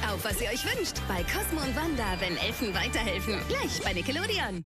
Kauft, was ihr euch wünscht. Bei Cosmo und Wanda, wenn Elfen weiterhelfen. Gleich bei Nickelodeon.